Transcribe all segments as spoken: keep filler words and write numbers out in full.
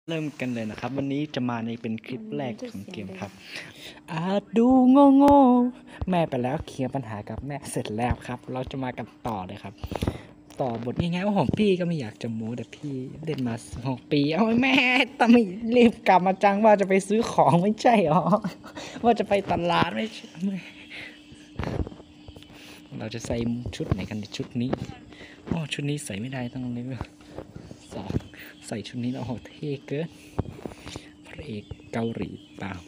เริ่มกันเลยนะครับวันนี้จะมาในเป็นคลิปแรกของเกมครับอาจดูโง่โง่แม่ไปแล้วเคลียร์ปัญหากับแม่เสร็จแล้วครับ เราจะมากันต่อเลยครับ ต่อบทง่ายๆว่าผมพี่ก็ไม่อยากจะโม้แต่พี่เล่นมาหกปีเอาแม่แต่ไม่รีบกลับมาจังว่าจะไปซื้อของไม่ใช่หรอว่าจะไปตลาดไม่ใช่เราจะใส่ชุดไหนกันในชุดนี้อ๋อชุดนี้ใส่ไม่ได้ต้องเลเวลสองใส่ชุดนี้แล้วโหเท่เกินพระเอกเกาหลีเปล่า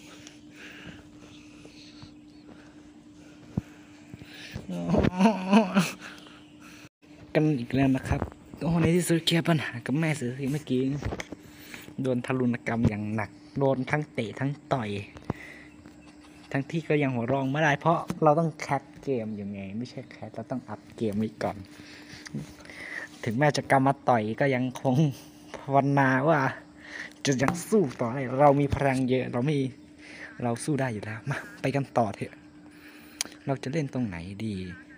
กันอีกแล้วนะครับโอ้ในที่สุดเคลียร์ปัญหากับแม่เสือทีเมื่อกี้โดนทารุณกรรมอย่างหนักโดนทั้งเตะทั้งต่อยทั้งที่ก็ยังหัวรองไม่ได้เพราะเราต้องแคสเกมยังไงไม่ใช่แคสเราต้องอัพเกมไว้ก่อนถึงแม้จะกรรมมาต่อยก็ยังคงภาวนาว่าจะยังสู้ต่อได้เรามีพลังเยอะเราไม่เราสู้ได้อยู่แล้วมาไปกันต่อเถอะเราจะเล่นตรงไหนดี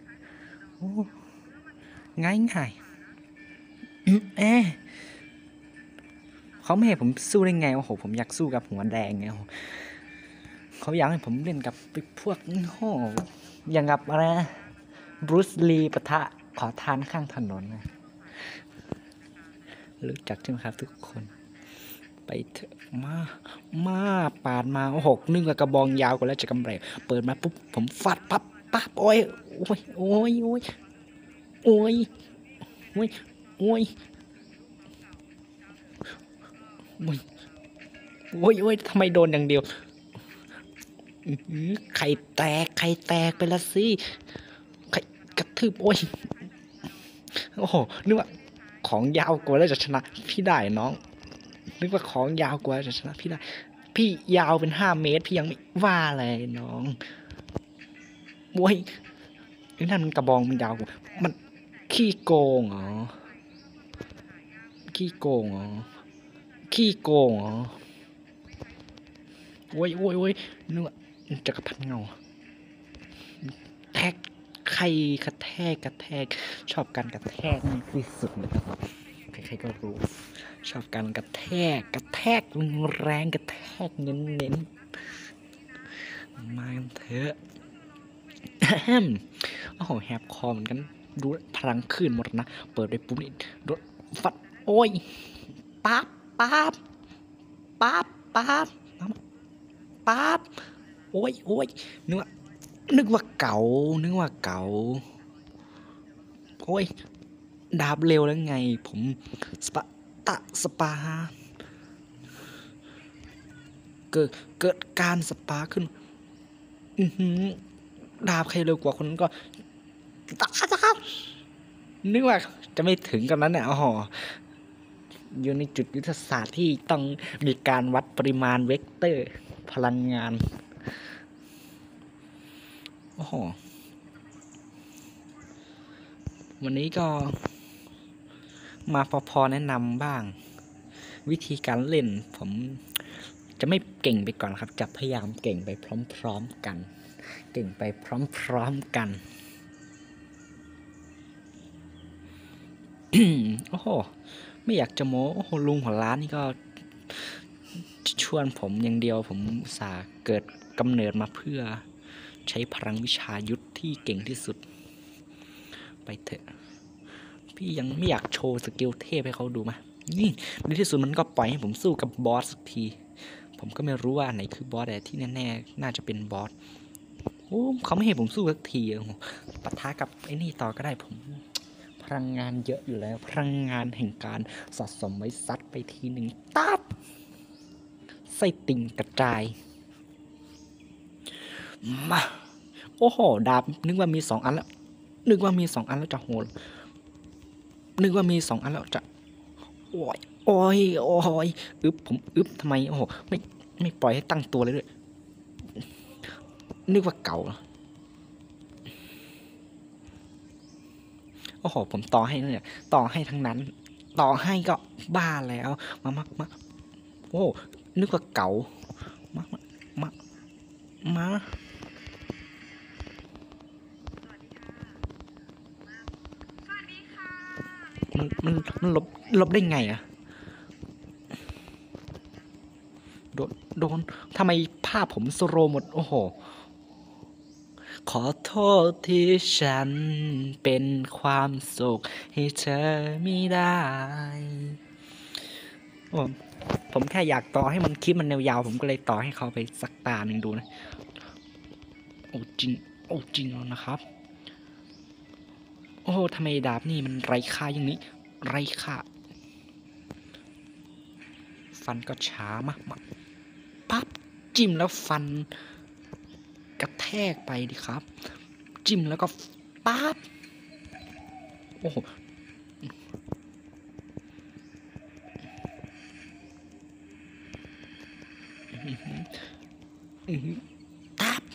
ง่ายง่ายเอ๊ะเขาไม่ให้ผมสู้ได้ไงโอ้โหผมอยากสู้กับหัวแดงไงเขาอยากให้ผมเล่นกับพวกโอ้อย่างกับอะไรนะบรูซลีปะทะขอทานข้างถนนนะรู้จักใช่ไหมครับทุกคนไปเถอะมามาปาดมาโอ้โหนึกว่ากระบองยาวกว่าแล้วจะกำไรเปิดมาปุ๊บผมฟัดปั๊บปั๊บโอ้ยโอ้ยโอ้ยโอ้ยโอ้ยโอ้ยโอ้ยโอ้ยโอ้ยโอ้ยทำไมโดนอย่างเดียวไข่แตกไข่แตกไปละสิไข่กระทืบโอ้ยโอ้โหนึกว่าของยาวกว่าแล้วจะชนะพี่ได้น้องนึกว่าของยาวกว่าจะชนะพี่ได้พี่ยาวเป็นห้าเมตรพี่ยังไม่ว่าเลยน้องโว้ยไอ้นั่นมันกระบองมันยาวกว่ามันขี้โกงเหรอขี้โกงเหรอขี้โกงเหรอโว้ยโว้ยโว้ยนึกว่าจะกระพันเงาแทกใครกระแทกกระแทกชอบการกระแทกนี่ที่สุดเลยครับใครๆก็รู้ชอบการกระแทกกระแทกแรงกระแทกเน้นเน้นมาเถอะโอ้โหแฮปคอเหมือนกันดูพลังขึ้นหมดนะเปิดไปปุ๊บนี่โดนฟัดโอ้ยปั๊บปั๊บปั๊บปั๊บปั๊บโอ้ยโอ้ยนึกว่านึกว่าเก่านึกว่าเก่าโอ้ยดาบเร็วแล้วไงผมสปาตะสปาเกิดเกิดการสปาขึ้นอือหือดาบใครเร็วกว่าคนนั้นก็ตะตะนึกว่าจะไม่ถึงกันนั้นเนี่ยอ๋ออยู่ในจุดยุทธศาสตร์ที่ต้องมีการวัดปริมาณเวกเตอร์พลังงานโอ้โหวันนี้ก็มาพอๆแนะนำบ้างวิธีการเล่นผมจะไม่เก่งไปก่อนครับจะพยายามเก่งไปพร้อมๆกันเก่งไปพร้อมๆกันโอ้โหไม่อยากจะโม้โอ้โหลุงหัวร้านนี่ก็ชวนผมอย่างเดียวผมอุตส่าห์เกิดกำเนิดมาเพื่อใช้พลังวิชายุทธที่เก่งที่สุดไปเถอะพี่ยังไม่อยากโชว์สกิลเทพให้เขาดูมานี่ในที่สุดมันก็ปล่อยให้ผมสู้กับบอสสักทีผมก็ไม่รู้ว่าไหนคือบอสแต่ที่แน่ๆน่าจะเป็นบอสโอ้เขาไม่ให้ผมสู้สักทีโอ้โหปะทะกับไอ้นี่ต่อก็ได้ผมพลังงานเยอะอยู่แล้วพลังงานแห่งการสะสมไว้ซัดไปทีหนึ่งตับไส้ติ่งกระจายมาโอ้โหดาบนึกว่ามีสองอันแล้วนึกว่ามีสองอันแล้วจะโหดนึกว่ามีสองอันแล้วจะโอ้ยโอ้ยโอ้ยอึบผมอึบทำไมโอ้โหไม่ไม่ปล่อยให้ตั้งตัวเลยด้วยนึกว่าเก่าโอ้โหผมต่อให้เนี่ยต่อให้ทั้งนั้นต่อให้ก็บ้าแล้วมามามาโอ้นึกว่าเก่ามามามามันมันมันลบลบได้ไงอะโดนโดนทำไมภาพผมสโลว์หมดโอ้โหขอโทษที่ฉันเป็นความสุขให้เธอไม่ได้โอ้ผมแค่อยากต่อให้มันคลิปมันยาวๆผมก็เลยต่อให้เขาไปสักตาหนึ่งดูนะโอ้จริงโอ้จริงแล้วนะครับโอ้ทำไมดาบนี่มันไร้ค่าอย่างนี้ไร้ค่าฟันก็ช้ามากมาปั๊บจิ้มแล้วฟันกระแทกไปดิครับจิ้มแล้วก็ปั๊บโอ้โหอือหือตับ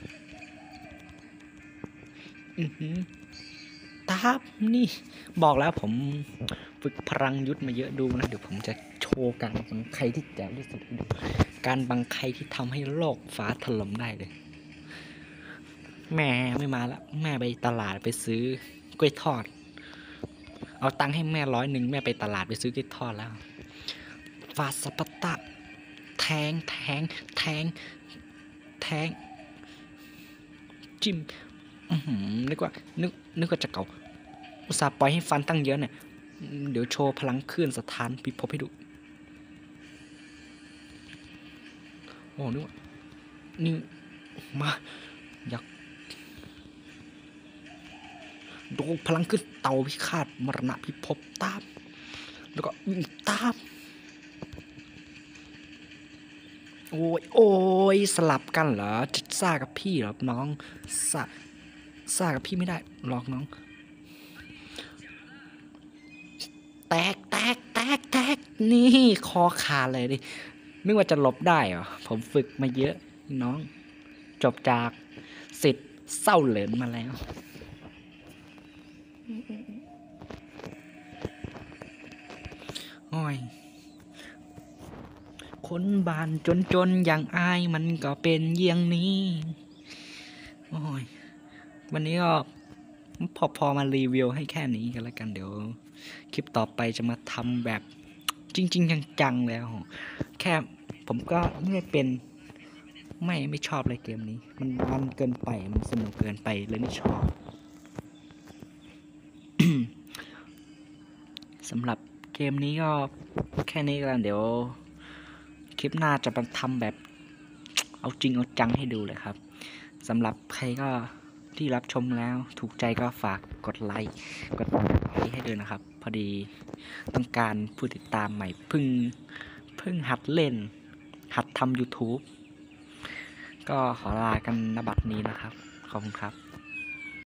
อือหือตับนี่บอกแล้วผมฝึกพลังยุทธมาเยอะดูนะเดี๋ยวผมจะโชว์การบังใครที่แจ๋วที่สุดดูการบังใครที่ทำให้โลกฟ้าถล่มได้เลยแม่ไม่มาละแม่ไปตลาดไปซื้อกล้วยทอดเอาตังค์ให้แม่ร้อยหนึ่งแม่ไปตลาดไปซื้อกล้วยทอดแล้วฟาสปตะแทงแทงแทงแทงจิ้มนึกว่านึกนึกว่าจะเก่าอุตส่าห์ปล่อยให้ฟันตั้งเยอะเนี่ยเดี๋ยวโชว์พลังคลื่นสถานพิภพให้ดูโอ้นึกว่านี่มาอยากดูพลังขึ้นเตาพิฆาตมรณะพิภพตามแล้วก็วิ่งตามโอ้ยโอ้ยสลับกันเหรอจะซ่ากับพี่เหรอน้องซ่าซ่ากับพี่ไม่ได้หรอกน้องแตกแตกแตกแตกนี่คอขาดเลยดินึกว่าจะหลบได้เหรอผมฝึกมาเยอะน้องจบจากศิษย์เศร้าเหลินมาแล้วโอ้ยคนบ้านจนๆอย่างอายมันก็เป็นเยี่ยงนี้โอ้ยวันนี้ก็พอพอมารีวิวให้แค่นี้กันแล้วกันเดี๋ยวคลิปต่อไปจะมาทำแบบจริงๆจังๆแล้วแค่ผมก็ไม่เป็นไม่ไม่ชอบเลยเกมนี้มันมันเกินไปมันสนุกเกินไปเลยไม่ชอบ สำหรับเกมนี้ก็แค่นี้กันเดี๋ยวคลิปหน้าจะมาทำแบบเอาจริงเอาจังให้ดูเลยครับสำหรับใครก็ที่รับชมแล้วถูกใจก็ฝากกดไลค์กดติดตามให้ด้วยนะครับพอดีต้องการผู้ติดตามใหม่เพิ่งเพิ่งหัดเล่นหัดทำ YouTube ก็ขอลากันณบัดนี้นะครับขอบคุณครับ